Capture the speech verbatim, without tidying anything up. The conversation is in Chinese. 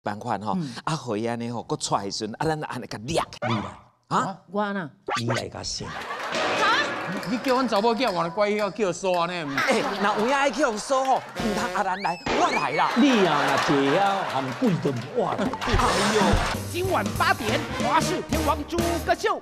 办法吼，啊，可以安尼吼，佮出来时阵，啊，咱安尼甲掠你来， 啊， 我呢？ 你来甲先。 你叫阮查某囝换怪要叫锁安尼， 哎，那有影爱去用手吼，唔通阿兰来，我来啦。 你啊，那这啊含贵都我来。 哎呦， 今晚八点，华视天王诸葛秀。